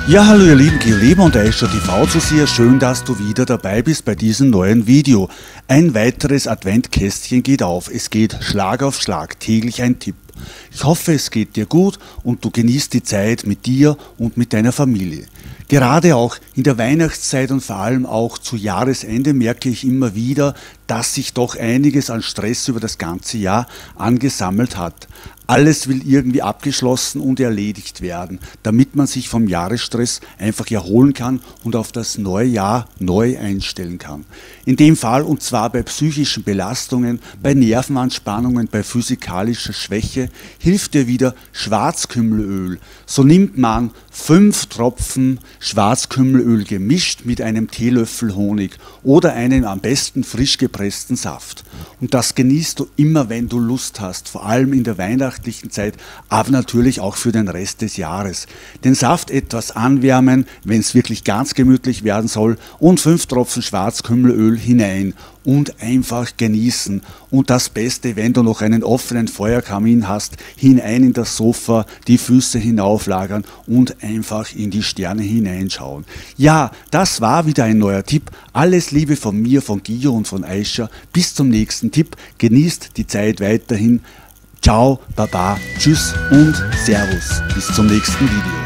Ja, hallo ihr lieben Geoleben und Aisha TV Zuseher, schön, dass du wieder dabei bist bei diesem neuen Video. Ein weiteres Adventkästchen geht auf, es geht Schlag auf Schlag, täglich ein Tipp. Ich hoffe, es geht dir gut und du genießt die Zeit mit dir und mit deiner Familie. Gerade auch in der Weihnachtszeit und vor allem auch zu Jahresende merke ich immer wieder, dass sich doch einiges an Stress über das ganze Jahr angesammelt hat. Alles will irgendwie abgeschlossen und erledigt werden, damit man sich vom Jahresstress einfach erholen kann und auf das neue Jahr neu einstellen kann. In dem Fall und zwar bei psychischen Belastungen, bei Nervenanspannungen, bei physikalischer Schwäche hilft dir wieder Schwarzkümmelöl. So nimmt man 5 Tropfen Schwarzkümmelöl gemischt mit einem Teelöffel Honig oder einem am besten frisch gepressten Saft. Und das genießt du immer, wenn du Lust hast, vor allem in der weihnachtlichen Zeit, aber natürlich auch für den Rest des Jahres. Den Saft etwas anwärmen, wenn es wirklich ganz gemütlich werden soll, und 5 Tropfen Schwarzkümmelöl hinein und einfach genießen. Und das Beste, wenn du noch einen offenen Feuerkamin hast, hinein in das Sofa, die Füße hinauflagern und einfach in die Sterne hineinschauen. Ja, das war wieder ein neuer Tipp. Alles Liebe von mir, von Gio und von Aisha. Bis zum nächsten Tipp. Genießt die Zeit weiterhin. Ciao, Baba, Tschüss und Servus. Bis zum nächsten Video.